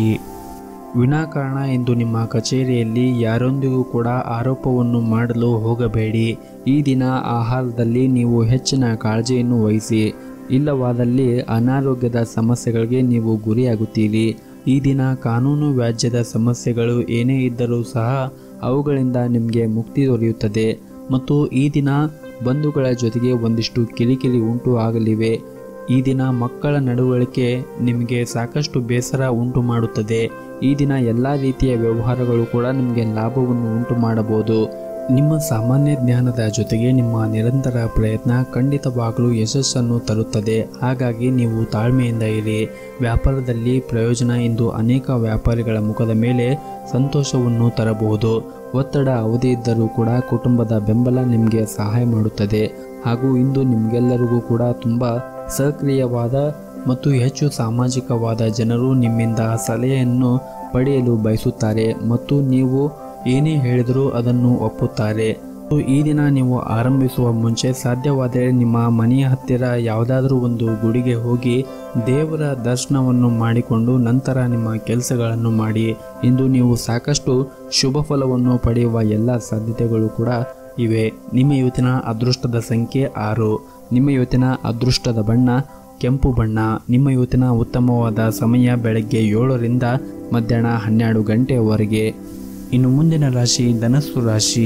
ವಿನಾಕಾರಣ ಇಂದು ನಿಮ್ಮ ಕಚೇರಿಯಲ್ಲಿ ಯಾರೊಂದಿಗೂ ಕೂಡ ಆರೋಪವನ್ನು ಮಾಡಲು ಹೋಗಬೇಡಿ. ಈ ದಿನ ಆಹಾರದಲ್ಲಿ ನೀವು ಹೆಚ್ಚಿನ ಕಾಳಜಿಯನ್ನು ವಹಿಸಿ. ಇಲ್ಲವಾದಲ್ಲಿ ಅನಾರೋಗ್ಯದ ಸಮಸ್ಯೆಗಳಿಗೆ ನೀವು ಗುರಿಯಾಗುತ್ತೀರಿ. ಈ ದಿನ ಕಾನೂನು ವ್ಯಾಜ್ಯದ ಸಮಸ್ಯೆಗಳು ಏನೇ ಇದ್ದರೂ ಸಹ ಅವುಗಳಿಂದ ನಿಮಗೆ ಮುಕ್ತಿ ದೊರೆಯುತ್ತದೆ ಮತ್ತು ಈ ದಿನ ಬಂಧುಗಳ ಜೊತೆಗೆ ಒಂದಿಷ್ಟು ಕಿರಿಕಿರಿ ಉಂಟು ಆಗಲಿವೆ. ಈ ದಿನ ಮಕ್ಕಳ ನಡವಳಿಕೆ ನಿಮಗೆ ಸಾಕಷ್ಟು ಬೇಸರ ಉಂಟು ಮಾಡುತ್ತದೆ. ಈ ದಿನ ಎಲ್ಲ ರೀತಿಯ ವ್ಯವಹಾರಗಳು ಕೂಡ ನಿಮಗೆ ಲಾಭವನ್ನು ಉಂಟು ಮಾಡಬಹುದು. ನಿಮ್ಮ ಸಾಮಾನ್ಯ ಜ್ಞಾನದ ಜೊತೆಗೆ ನಿಮ್ಮ ನಿರಂತರ ಪ್ರಯತ್ನ ಖಂಡಿತವಾಗಲೂ ಯಶಸ್ಸನ್ನು ತರುತ್ತದೆ. ಹಾಗಾಗಿ ನೀವು ತಾಳ್ಮೆಯಿಂದ ಇರಿ. ವ್ಯಾಪಾರದಲ್ಲಿ ಪ್ರಯೋಜನ ಇಂದು ಅನೇಕ ವ್ಯಾಪಾರಿಗಳ ಮುಖದ ಮೇಲೆ ಸಂತೋಷವನ್ನು ತರಬಹುದು. ಒತ್ತಡ ಅವಧಿ ಇದ್ದರೂ ಕೂಡ ಕುಟುಂಬದ ಬೆಂಬಲ ನಿಮಗೆ ಸಹಾಯ ಮಾಡುತ್ತದೆ ಹಾಗೂ ಇಂದು ನಿಮಗೆಲ್ಲರಿಗೂ ಕೂಡ ತುಂಬ ಸಕ್ರಿಯವಾದ ಮತ್ತು ಹೆಚ್ಚು ಸಾಮಾಜಿಕವಾದ ಜನರು ನಿಮ್ಮಿಂದ ಸಲಹೆಯನ್ನು ಪಡೆಯಲು ಬಯಸುತ್ತಾರೆ ಮತ್ತು ನೀವು ಏನೇ ಹೇಳಿದರೂ ಅದನ್ನು ಒಪ್ಪುತ್ತಾರೆ. ಈ ದಿನ ನೀವು ಆರಂಭಿಸುವ ಮುಂಚೆ ಸಾಧ್ಯವಾದರೆ ನಿಮ್ಮ ಮನೆಯ ಹತ್ತಿರ ಯಾವುದಾದ್ರೂ ಒಂದು ಗುಡಿಗೆ ಹೋಗಿ ದೇವರ ದರ್ಶನವನ್ನು ಮಾಡಿಕೊಂಡು ನಂತರ ನಿಮ್ಮ ಕೆಲಸಗಳನ್ನು ಮಾಡಿ. ಇಂದು ನೀವು ಸಾಕಷ್ಟು ಶುಭ ಫಲವನ್ನು ಪಡೆಯುವ ಎಲ್ಲ ಸಾಧ್ಯತೆಗಳು ಕೂಡ ಇವೆ. ನಿಮ್ಮ ಇವತ್ತಿನ ಅದೃಷ್ಟದ ಸಂಖ್ಯೆ 6. ನಿಮ್ಮ ಇವತ್ತಿನ ಅದೃಷ್ಟದ ಬಣ್ಣ ಕೆಂಪು ಬಣ್ಣ. ನಿಮ್ಮ ಇವತ್ತಿನ ಉತ್ತಮವಾದ ಸಮಯ ಬೆಳಗ್ಗೆ 7ರಿಂದ ಮಧ್ಯಾಹ್ನ 12 ಗಂಟೆಯವರೆಗೆ. ಇನ್ನು ಮುಂದಿನ ರಾಶಿ ಧನಸ್ಸು ರಾಶಿ.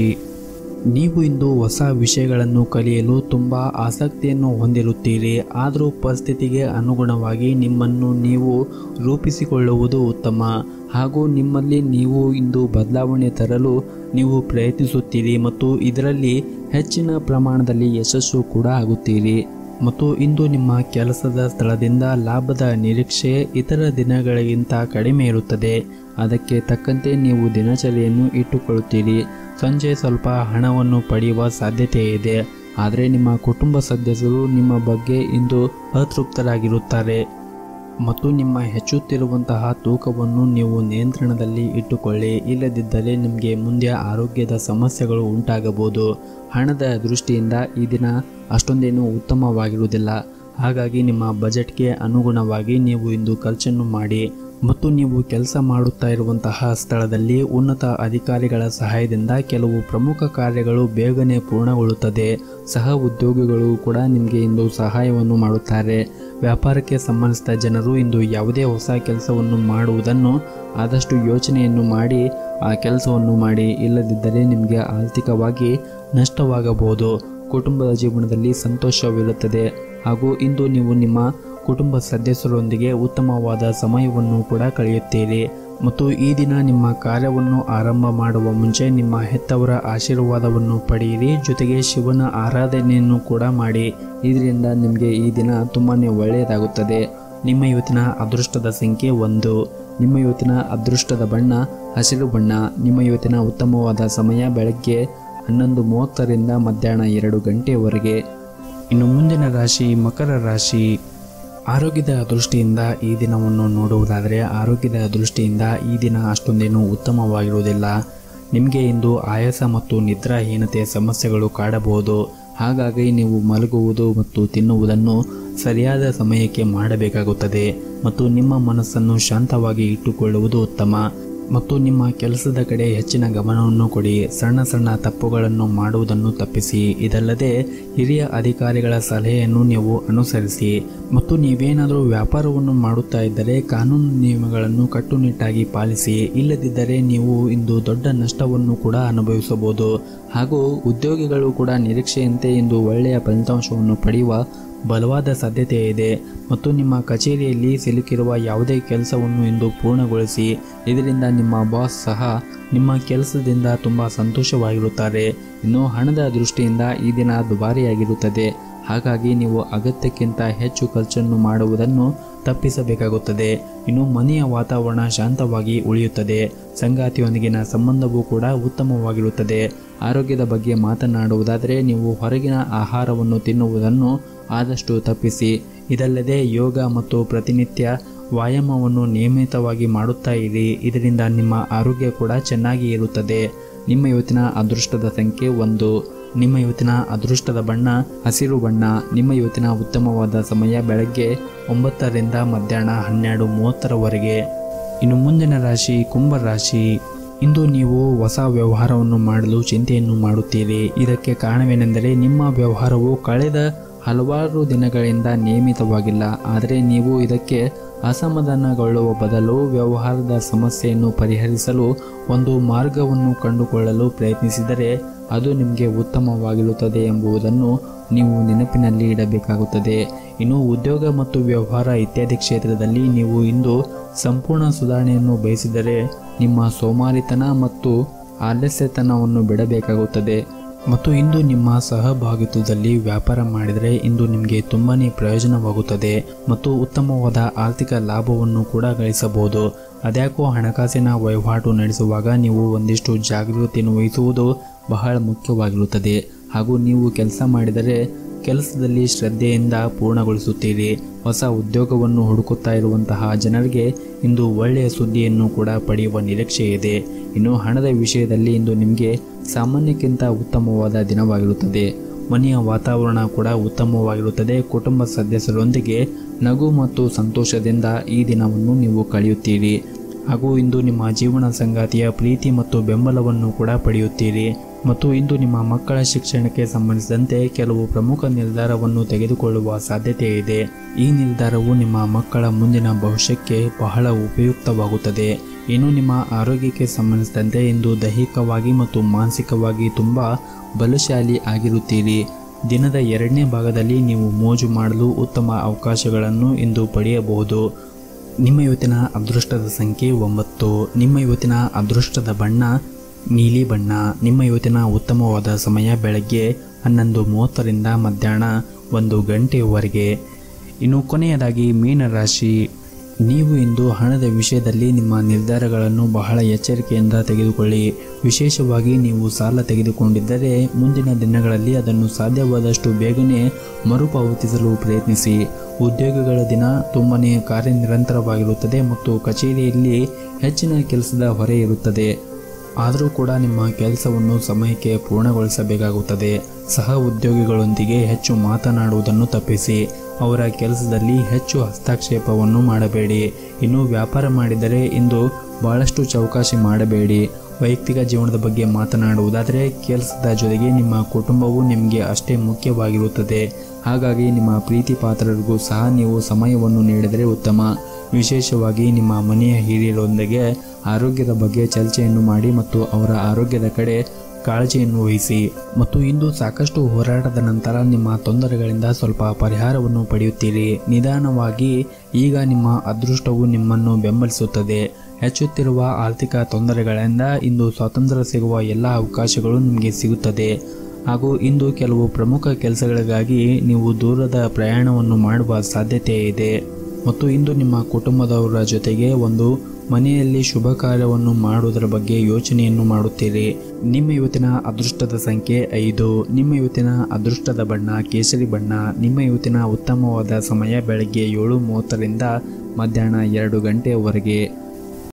ನೀವು ಇಂದು ಹೊಸ ವಿಷಯಗಳನ್ನು ಕಲಿಯಲು ತುಂಬ ಆಸಕ್ತಿಯನ್ನು ಹೊಂದಿರುತ್ತೀರಿ. ಆದರೂ ಪರಿಸ್ಥಿತಿಗೆ ಅನುಗುಣವಾಗಿ ನಿಮ್ಮನ್ನು ನೀವು ರೂಪಿಸಿಕೊಳ್ಳುವುದು ಉತ್ತಮ ಹಾಗೂ ನಿಮ್ಮಲ್ಲಿ ನೀವು ಇಂದು ಬದಲಾವಣೆ ತರಲು ನೀವು ಪ್ರಯತ್ನಿಸುತ್ತೀರಿ ಮತ್ತು ಇದರಲ್ಲಿ ಹೆಚ್ಚಿನ ಪ್ರಮಾಣದಲ್ಲಿ ಯಶಸ್ಸು ಕೂಡ ಆಗುತ್ತೀರಿ ಮತ್ತು ಇಂದು ನಿಮ್ಮ ಕೆಲಸದ ಸ್ಥಳದಿಂದ ಲಾಭದ ನಿರೀಕ್ಷೆ ಇತರ ದಿನಗಳಿಗಿಂತ ಕಡಿಮೆ ಇರುತ್ತದೆ. ಅದಕ್ಕೆ ತಕ್ಕಂತೆ ನೀವು ದಿನಚರಿಯನ್ನು ಇಟ್ಟುಕೊಳ್ಳುತ್ತೀರಿ. ಸಂಜೆ ಸ್ವಲ್ಪ ಹಣವನ್ನು ಪಡೆಯುವ ಸಾಧ್ಯತೆ ಇದೆ. ಆದರೆ ನಿಮ್ಮ ಕುಟುಂಬ ಸದಸ್ಯರು ನಿಮ್ಮ ಬಗ್ಗೆ ಇಂದು ಅತೃಪ್ತರಾಗಿರುತ್ತಾರೆ ಮತ್ತು ನಿಮ್ಮ ಹೆಚ್ಚುತ್ತಿರುವಂತಹ ತೂಕವನ್ನು ನೀವು ನಿಯಂತ್ರಣದಲ್ಲಿ ಇಟ್ಟುಕೊಳ್ಳಿ. ಇಲ್ಲದಿದ್ದರೆ ನಿಮಗೆ ಮುಂದೆ ಆರೋಗ್ಯದ ಸಮಸ್ಯೆಗಳು ಉಂಟಾಗಬಹುದು. ಹಣದ ದೃಷ್ಟಿಯಿಂದ ಈ ದಿನ ಅಷ್ಟೊಂದೇನು ಉತ್ತಮವಾಗಿರುವುದಿಲ್ಲ. ಹಾಗಾಗಿ ನಿಮ್ಮ ಬಜೆಟ್ಗೆ ಅನುಗುಣವಾಗಿ ನೀವು ಇಂದು ಖರ್ಚನ್ನು ಮಾಡಿ ಮತ್ತು ನೀವು ಕೆಲಸ ಮಾಡುತ್ತಾ ಇರುವಂತಹ ಸ್ಥಳದಲ್ಲಿ ಉನ್ನತ ಅಧಿಕಾರಿಗಳ ಸಹಾಯದಿಂದ ಕೆಲವು ಪ್ರಮುಖ ಕಾರ್ಯಗಳು ಬೇಗನೆ ಪೂರ್ಣಗೊಳ್ಳುತ್ತದೆ. ಸಹ ಉದ್ಯೋಗಿಗಳು ಕೂಡ ನಿಮಗೆ ಇಂದು ಸಹಾಯವನ್ನು ಮಾಡುತ್ತಾರೆ. ವ್ಯಾಪಾರಕ್ಕೆ ಸಂಬಂಧಿಸಿದ ಜನರು ಇಂದು ಯಾವುದೇ ಹೊಸ ಕೆಲಸವನ್ನು ಮಾಡುವುದನ್ನು ಆದಷ್ಟು ಯೋಚನೆಯನ್ನು ಮಾಡಿ ಆ ಕೆಲಸವನ್ನು ಮಾಡಿ. ಇಲ್ಲದಿದ್ದರೆ ನಿಮಗೆ ಆರ್ಥಿಕವಾಗಿ ನಷ್ಟವಾಗಬಹುದು. ಕುಟುಂಬದ ಜೀವನದಲ್ಲಿ ಸಂತೋಷವಿರುತ್ತದೆ ಹಾಗೂ ಇಂದು ನೀವು ನಿಮ್ಮ ಕುಟುಂಬ ಸದಸ್ಯರೊಂದಿಗೆ ಉತ್ತಮವಾದ ಸಮಯವನ್ನು ಕೂಡ ಕಳೆಯುತ್ತೀರಿ. ಮತ್ತು ಈ ದಿನ ನಿಮ್ಮ ಕಾರ್ಯವನ್ನು ಆರಂಭ ಮಾಡುವ ಮುಂಚೆ ನಿಮ್ಮ ಹೆತ್ತವರ ಆಶೀರ್ವಾದವನ್ನು ಪಡೆಯಿರಿ. ಜೊತೆಗೆ ಶಿವನ ಆರಾಧನೆಯನ್ನು ಕೂಡ ಮಾಡಿ. ಇದರಿಂದ ನಿಮಗೆ ಈ ದಿನ ತುಂಬಾ ಒಳ್ಳೆಯದಾಗುತ್ತದೆ. ನಿಮ್ಮ ಇವತ್ತಿನ ಅದೃಷ್ಟದ ಸಂಖ್ಯೆ 1. ನಿಮ್ಮ ಇವತ್ತಿನ ಅದೃಷ್ಟದ ಬಣ್ಣ ಹಸಿರು ಬಣ್ಣ. ನಿಮ್ಮ ಇವತ್ತಿನ ಉತ್ತಮವಾದ ಸಮಯ ಬೆಳಗ್ಗೆ 11:30ರಿಂದ ಮಧ್ಯಾಹ್ನ 2 ಗಂಟೆಯವರೆಗೆ. ಇನ್ನು ಮುಂದಿನ ರಾಶಿ ಮಕರ ರಾಶಿ. ಆರೋಗ್ಯದ ದೃಷ್ಟಿಯಿಂದ ಈ ದಿನವನ್ನು ನೋಡುವುದಾದರೆ ಆರೋಗ್ಯದ ದೃಷ್ಟಿಯಿಂದ ಈ ದಿನ ಅಷ್ಟೊಂದೇನು ಉತ್ತಮವಾಗಿರುವುದಿಲ್ಲ. ನಿಮಗೆ ಇಂದು ಆಯಾಸ ಮತ್ತು ನಿದ್ರಾಹೀನತೆ ಸಮಸ್ಯೆಗಳು ಕಾಡಬಹುದು. ಹಾಗಾಗಿ ನೀವು ಮಲಗುವುದು ಮತ್ತು ತಿನ್ನುವುದನ್ನು ಸರಿಯಾದ ಸಮಯಕ್ಕೆ ಮಾಡಬೇಕಾಗುತ್ತದೆ ಮತ್ತು ನಿಮ್ಮ ಮನಸ್ಸನ್ನು ಶಾಂತವಾಗಿ ಇಟ್ಟುಕೊಳ್ಳುವುದು ಉತ್ತಮ. ಮತ್ತು ನಿಮ್ಮ ಕೆಲಸದ ಕಡೆ ಹೆಚ್ಚಿನ ಗಮನವನ್ನು ಕೊಡಿ. ಸಣ್ಣ ಸಣ್ಣ ತಪ್ಪುಗಳನ್ನು ಮಾಡುವುದನ್ನು ತಪ್ಪಿಸಿ. ಇದಲ್ಲದೆ ಹಿರಿಯ ಅಧಿಕಾರಿಗಳ ಸಲಹೆಯನ್ನು ನೀವು ಅನುಸರಿಸಿ. ಮತ್ತು ನೀವೇನಾದರೂ ವ್ಯಾಪಾರವನ್ನು ಮಾಡುತ್ತಾ ಇದ್ದರೆ ಕಾನೂನು ನಿಯಮಗಳನ್ನು ಕಟ್ಟುನಿಟ್ಟಾಗಿ ಪಾಲಿಸಿ. ಇಲ್ಲದಿದ್ದರೆ ನೀವು ಇಂದು ದೊಡ್ಡ ನಷ್ಟವನ್ನು ಕೂಡ ಅನುಭವಿಸಬಹುದು. ಹಾಗೂ ಉದ್ಯೋಗಿಗಳು ಕೂಡ ನಿರೀಕ್ಷೆಯಂತೆ ಇಂದು ಒಳ್ಳೆಯ ಫಲಿತಾಂಶವನ್ನು ಪಡೆಯುವ ಬಲವಾದ ಸಾಧ್ಯತೆ ಇದೆ. ಮತ್ತು ನಿಮ್ಮ ಕಚೇರಿಯಲ್ಲಿ ಸಿಲುಕಿರುವ ಯಾವುದೇ ಕೆಲಸವನ್ನು ಇಂದು ಪೂರ್ಣಗೊಳಿಸಿ. ಇದರಿಂದ ನಿಮ್ಮ ಬಾಸ್ ಸಹ ನಿಮ್ಮ ಕೆಲಸದಿಂದ ತುಂಬ ಸಂತೋಷವಾಗಿರುತ್ತಾರೆ. ಇನ್ನು ಹಣದ ದೃಷ್ಟಿಯಿಂದ ಈ ದಿನ ದುಬಾರಿಯಾಗಿರುತ್ತದೆ. ಹಾಗಾಗಿ ನೀವು ಅಗತ್ಯಕ್ಕಿಂತ ಹೆಚ್ಚು ಖರ್ಚನ್ನು ಮಾಡುವುದನ್ನು ತಪ್ಪಿಸಬೇಕಾಗುತ್ತದೆ. ಇನ್ನು ಮನೆಯ ವಾತಾವರಣ ಶಾಂತವಾಗಿ ಉಳಿಯುತ್ತದೆ. ಸಂಗಾತಿಯೊಂದಿಗಿನ ಸಂಬಂಧವೂ ಕೂಡ ಉತ್ತಮವಾಗಿರುತ್ತದೆ. ಆರೋಗ್ಯದ ಬಗ್ಗೆ ಮಾತನಾಡುವುದಾದರೆ ನೀವು ಹೊರಗಿನ ಆಹಾರವನ್ನು ತಿನ್ನುವುದನ್ನು ಆದಷ್ಟು ತಪ್ಪಿಸಿ. ಇದಲ್ಲದೆ ಯೋಗ ಮತ್ತು ಪ್ರತಿನಿತ್ಯ ವ್ಯಾಯಾಮವನ್ನು ನಿಯಮಿತವಾಗಿ ಮಾಡುತ್ತಾ ಇರಿ. ಇದರಿಂದ ನಿಮ್ಮ ಆರೋಗ್ಯ ಕೂಡ ಚೆನ್ನಾಗಿ ಇರುತ್ತದೆ. ನಿಮ್ಮ ಇವತ್ತಿನ ಅದೃಷ್ಟದ ಸಂಖ್ಯೆ 1. ನಿಮ್ಮ ಇವತ್ತಿನ ಅದೃಷ್ಟದ ಬಣ್ಣ ಹಸಿರು ಬಣ್ಣ. ನಿಮ್ಮ ಇವತ್ತಿನ ಉತ್ತಮವಾದ ಸಮಯ ಬೆಳಗ್ಗೆ 9ರಿಂದ ಮಧ್ಯಾಹ್ನ 12:30ರವರೆಗೆ. ಇನ್ನು ಮುಂದಿನ ರಾಶಿ ಕುಂಭ ರಾಶಿ. ಇಂದು ನೀವು ಹೊಸ ವ್ಯವಹಾರವನ್ನು ಮಾಡಲು ಚಿಂತೆಯನ್ನು ಮಾಡುತ್ತೀರಿ. ಇದಕ್ಕೆ ಕಾರಣವೇನೆಂದರೆ ನಿಮ್ಮ ವ್ಯವಹಾರವು ಕಳೆದ ಹಲವಾರು ದಿನಗಳಿಂದ ನಿಯಮಿತವಾಗಿಲ್ಲ. ಆದರೆ ನೀವು ಇದಕ್ಕೆ ಅಸಮಾಧಾನಗೊಳ್ಳುವ ಬದಲು ವ್ಯವಹಾರದ ಸಮಸ್ಯೆಯನ್ನು ಪರಿಹರಿಸಲು ಒಂದು ಮಾರ್ಗವನ್ನು ಕಂಡುಕೊಳ್ಳಲು ಪ್ರಯತ್ನಿಸಿದರೆ ಅದು ನಿಮಗೆ ಉತ್ತಮವಾಗಿರುತ್ತದೆ ಎಂಬುದನ್ನು ನೀವು ನೆನಪಿನಲ್ಲಿ ಇಡಬೇಕಾಗುತ್ತದೆ. ಇನ್ನು ಉದ್ಯೋಗ ಮತ್ತು ವ್ಯವಹಾರ ಇತ್ಯಾದಿ ಕ್ಷೇತ್ರದಲ್ಲಿ ನೀವು ಇಂದು ಸಂಪೂರ್ಣ ಸುಧಾರಣೆಯನ್ನು ಬಯಸಿದರೆ ನಿಮ್ಮ ಸೋಮಾರಿತನ ಮತ್ತು ಆಲಸ್ಯತನವನ್ನು ಬಿಡಬೇಕಾಗುತ್ತದೆ. ಮತ್ತು ಇಂದು ನಿಮ್ಮ ಸಹಭಾಗಿತ್ವದಲ್ಲಿ ವ್ಯಾಪಾರ ಮಾಡಿದರೆ ಇಂದು ನಿಮಗೆ ತುಂಬಾ ಪ್ರಯೋಜನವಾಗುತ್ತದೆ ಮತ್ತು ಉತ್ತಮವಾದ ಆರ್ಥಿಕ ಲಾಭವನ್ನು ಕೂಡ ಗಳಿಸಬಹುದು. ಅದ್ಯಾಕೋ ಹಣಕಾಸಿನ ವಹಿವಾಟು ನಡೆಸುವಾಗ ನೀವು ಒಂದಿಷ್ಟು ಜಾಗೃತಿಯನ್ನು ವಹಿಸುವುದು ಬಹಳ ಮುಖ್ಯವಾಗಿರುತ್ತದೆ. ಹಾಗೂ ನೀವು ಕೆಲಸ ಮಾಡಿದರೆ ಕೆಲಸದಲ್ಲಿ ಶ್ರದ್ಧೆಯಿಂದ ಪೂರ್ಣಗೊಳಿಸುತ್ತೀರಿ. ಹೊಸ ಉದ್ಯೋಗವನ್ನು ಹುಡುಕುತ್ತಾ ಇರುವಂತಹ ಜನರಿಗೆ ಇಂದು ಒಳ್ಳೆಯ ಸುದ್ದಿಯನ್ನು ಕೂಡ ಪಡೆಯುವ ನಿರೀಕ್ಷೆ ಇದೆ. ಇನ್ನು ಹಣದ ವಿಷಯದಲ್ಲಿ ಇಂದು ನಿಮಗೆ ಸಾಮಾನ್ಯಕ್ಕಿಂತ ಉತ್ತಮವಾದ ದಿನವಾಗಿರುತ್ತದೆ. ಮನೆಯ ವಾತಾವರಣ ಕೂಡ ಉತ್ತಮವಾಗಿರುತ್ತದೆ. ಕುಟುಂಬ ಸದಸ್ಯರೊಂದಿಗೆ ನಗು ಮತ್ತು ಸಂತೋಷದಿಂದ ಈ ದಿನವನ್ನು ನೀವು ಕಳೆಯುತ್ತೀರಿ. ಹಾಗೂ ಇಂದು ನಿಮ್ಮ ಜೀವನ ಸಂಗಾತಿಯ ಪ್ರೀತಿ ಮತ್ತು ಬೆಂಬಲವನ್ನು ಕೂಡ ಪಡೆಯುತ್ತೀರಿ. ಮತ್ತು ಇಂದು ನಿಮ್ಮ ಮಕ್ಕಳ ಶಿಕ್ಷಣಕ್ಕೆ ಸಂಬಂಧಿಸಿದಂತೆ ಕೆಲವು ಪ್ರಮುಖ ನಿರ್ಧಾರವನ್ನು ತೆಗೆದುಕೊಳ್ಳುವ ಸಾಧ್ಯತೆ ಇದೆ. ಈ ನಿರ್ಧಾರವು ನಿಮ್ಮ ಮಕ್ಕಳ ಮುಂದಿನ ಭವಿಷ್ಯಕ್ಕೆ ಬಹಳ ಉಪಯುಕ್ತವಾಗುತ್ತದೆ. ಇನ್ನು ನಿಮ್ಮ ಆರೋಗ್ಯಕ್ಕೆ ಸಂಬಂಧಿಸಿದಂತೆ ಇಂದು ದೈಹಿಕವಾಗಿ ಮತ್ತು ಮಾನಸಿಕವಾಗಿ ತುಂಬ ಬಲಶಾಲಿ ಆಗಿರುತ್ತೀರಿ. ದಿನದ 2ನೇ ಭಾಗದಲ್ಲಿ ನೀವು ಮೋಜು ಮಾಡಲು ಉತ್ತಮ ಅವಕಾಶಗಳನ್ನು ಇಂದು ಪಡೆಯಬಹುದು. ನಿಮ್ಮ ಇವತ್ತಿನ ಅದೃಷ್ಟದ ಸಂಖ್ಯೆ 9. ನಿಮ್ಮ ಇವತ್ತಿನ ಅದೃಷ್ಟದ ಬಣ್ಣ ನೀಲಿ ಬಣ್ಣ. ನಿಮ್ಮ ಇವತ್ತಿನ ಉತ್ತಮವಾದ ಸಮಯ ಬೆಳಗ್ಗೆ 11:30ರಿಂದ ಮಧ್ಯಾಹ್ನ 1 ಗಂಟೆಯವರೆಗೆ. ಇನ್ನು ಕೊನೆಯದಾಗಿ ಮೀನರಾಶಿ. ನೀವು ಇಂದು ಹಣದ ವಿಷಯದಲ್ಲಿ ನಿಮ್ಮ ನಿರ್ಧಾರಗಳನ್ನು ಬಹಳ ಎಚ್ಚರಿಕೆಯಿಂದ ತೆಗೆದುಕೊಳ್ಳಿ. ವಿಶೇಷವಾಗಿ ನೀವು ಸಾಲ ತೆಗೆದುಕೊಂಡಿದ್ದರೆ ಮುಂದಿನ ದಿನಗಳಲ್ಲಿ ಅದನ್ನು ಸಾಧ್ಯವಾದಷ್ಟು ಬೇಗನೆ ಮರುಪಾವತಿಸಲು ಪ್ರಯತ್ನಿಸಿ. ಉದ್ಯೋಗಿಗಳ ದಿನ ತುಂಬನೇ ಕಾರ್ಯನಿರಂತರವಾಗಿರುತ್ತದೆ ಮತ್ತು ಕಚೇರಿಯಲ್ಲಿ ಹೆಚ್ಚಿನ ಕೆಲಸದ ಹೊರೆ ಇರುತ್ತದೆ. ಆದರೂ ಕೂಡ ನಿಮ್ಮ ಕೆಲಸವನ್ನು ಸಮಯಕ್ಕೆ ಪೂರ್ಣಗೊಳಿಸಬೇಕಾಗುತ್ತದೆ. ಸಹ ಉದ್ಯೋಗಿಗಳೊಂದಿಗೆ ಹೆಚ್ಚು ಮಾತನಾಡುವುದನ್ನು ತಪ್ಪಿಸಿ. ಅವರ ಕೆಲಸದಲ್ಲಿ ಹೆಚ್ಚು ಹಸ್ತಕ್ಷೇಪವನ್ನು ಮಾಡಬೇಡಿ. ಇನ್ನು ವ್ಯಾಪಾರ ಮಾಡಿದರೆ ಇಂದು ಬಹಳಷ್ಟು ಚೌಕಾಶಿ ಮಾಡಬೇಡಿ. ವೈಯಕ್ತಿಕ ಜೀವನದ ಬಗ್ಗೆ ಮಾತನಾಡುವುದಾದರೆ ಕೆಲಸದ ಜೊತೆಗೆ ನಿಮ್ಮ ಕುಟುಂಬವು ನಿಮಗೆ ಅಷ್ಟೇ ಮುಖ್ಯವಾಗಿರುತ್ತದೆ. ಹಾಗಾಗಿ ನಿಮ್ಮ ಪ್ರೀತಿ ಪಾತ್ರರಿಗೂ ಸಹ ನೀವು ಸಮಯವನ್ನು ನೀಡಿದರೆ ಉತ್ತಮ. ವಿಶೇಷವಾಗಿ ನಿಮ್ಮ ಮನೆಯ ಹಿರಿಯರೊಂದಿಗೆ ಆರೋಗ್ಯದ ಬಗ್ಗೆ ಚರ್ಚೆಯನ್ನು ಮಾಡಿ ಮತ್ತು ಅವರ ಆರೋಗ್ಯದ ಕಡೆ ಕಾಳಜಿಯನ್ನು ವಹಿಸಿ. ಮತ್ತು ಇಂದು ಸಾಕಷ್ಟು ಹೋರಾಟದ ನಂತರ ನಿಮ್ಮ ತೊಂದರೆಗಳಿಂದ ಸ್ವಲ್ಪ ಪರಿಹಾರವನ್ನು ಪಡೆಯುತ್ತೀರಿ. ನಿಧಾನವಾಗಿ ಈಗ ನಿಮ್ಮ ಅದೃಷ್ಟವು ನಿಮ್ಮನ್ನು ಬೆಂಬಲಿಸುತ್ತದೆ. ಹೆಚ್ಚುತ್ತಿರುವ ಆರ್ಥಿಕ ತೊಂದರೆಗಳಿಂದ ಇಂದು ಸ್ವಾತಂತ್ರ್ಯ ಸಿಗುವ ಎಲ್ಲ ಅವಕಾಶಗಳು ನಿಮಗೆ ಸಿಗುತ್ತದೆ. ಹಾಗೂ ಇಂದು ಕೆಲವು ಪ್ರಮುಖ ಕೆಲಸಗಳಿಗಾಗಿ ನೀವು ದೂರದ ಪ್ರಯಾಣವನ್ನು ಮಾಡುವ ಸಾಧ್ಯತೆ ಇದೆ. ಮತ್ತು ಇಂದು ನಿಮ್ಮ ಕುಟುಂಬದವರ ಜೊತೆಗೆ ಒಂದು ಮನೆಯಲ್ಲಿ ಶುಭ ಕಾರ್ಯವನ್ನು ಮಾಡುವುದರ ಬಗ್ಗೆ ಯೋಚನೆಯನ್ನು ಮಾಡುತ್ತೀರಿ. ನಿಮ್ಮ ಇವತ್ತಿನ ಅದೃಷ್ಟದ ಸಂಖ್ಯೆ 5. ನಿಮ್ಮ ಇವತ್ತಿನ ಅದೃಷ್ಟದ ಬಣ್ಣ ಕೇಸರಿ ಬಣ್ಣ. ನಿಮ್ಮ ಇವತ್ತಿನ ಉತ್ತಮವಾದ ಸಮಯ ಬೆಳಗ್ಗೆ 7:30ರಿಂದ ಮಧ್ಯಾಹ್ನ 2 ಗಂಟೆಯವರೆಗೆ.